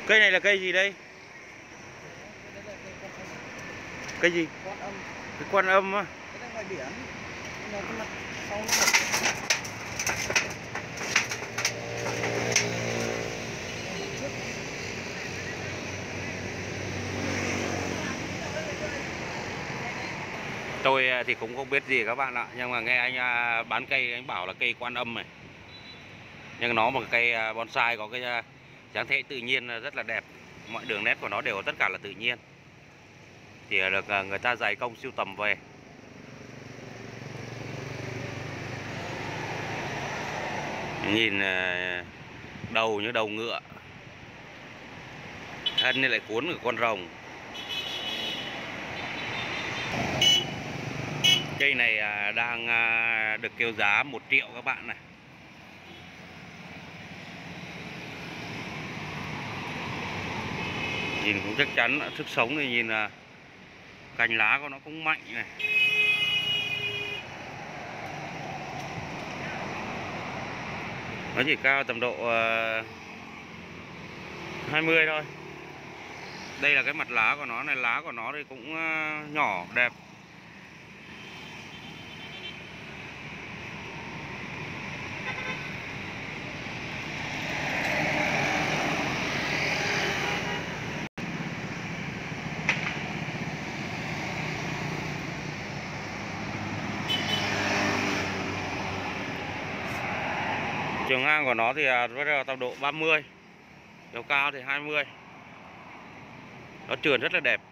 Cây này là cây gì đây? Cây gì? Quan âm. Cái quan âm á. Cái này ngoài biển. Nó cái mặt sau nó Tôi thì cũng không biết gì các bạn ạ, nhưng mà nghe anh bán cây anh bảo là cây quan âm này. Nhưng nó một cây bonsai có cái dáng thể tự nhiên rất là đẹp. Mọi đường nét của nó đều tất cả là tự nhiên. Thì được người ta dày công sưu tầm về. Nhìn đầu như đầu ngựa, thân này lại cuốn của con rồng. Cây này đang được kêu giá 1 triệu các bạn này. Nhìn cũng chắc chắn sức sống thì nhìn là cành lá của nó cũng mạnh này. Nó chỉ cao tầm độ 20 thôi. Đây là cái mặt lá của nó này, lá của nó thì cũng nhỏ đẹp. Chiều ngang của nó thì rất tầm độ 30, chiều cao thì 20. Nó trườn rất là đẹp.